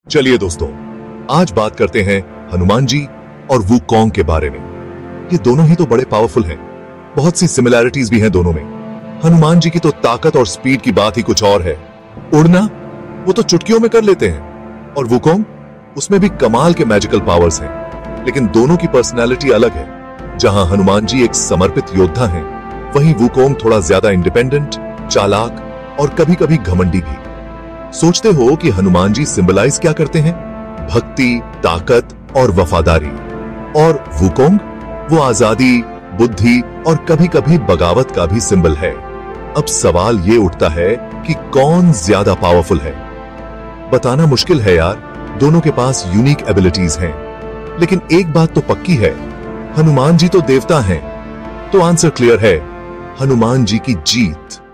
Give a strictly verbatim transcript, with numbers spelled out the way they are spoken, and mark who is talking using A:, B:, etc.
A: चलिए दोस्तों, आज बात करते हैं हनुमान जी और वुकोंग के बारे में। ये दोनों ही तो बड़े पावरफुल हैं। बहुत सी सिमिलैरिटीज भी हैं दोनों में। हनुमान जी की तो ताकत और स्पीड की बात ही कुछ और है। उड़ना वो तो चुटकियों में कर लेते हैं, और वुकोंग उसमें भी कमाल के मैजिकल पावर्स हैं। लेकिन दोनों की पर्सनैलिटी अलग है। जहां हनुमान जी एक समर्पित योद्धा हैं, वहीं वुकोंग थोड़ा ज्यादा इंडिपेंडेंट, चालाक और कभी कभी घमंडी भी। सोचते हो कि हनुमान जी सिंबलाइज क्या करते हैं? भक्ति, ताकत और वफादारी। और वुकोंग वो आजादी, बुद्धि और कभी कभी बगावत का भी सिंबल है। अब सवाल ये उठता है कि कौन ज्यादा पावरफुल है? बताना मुश्किल है यार, दोनों के पास यूनिक एबिलिटीज हैं। लेकिन एक बात तो पक्की है, हनुमान जी तो देवता हैं। तो आंसर क्लियर है, हनुमान जी की जीत।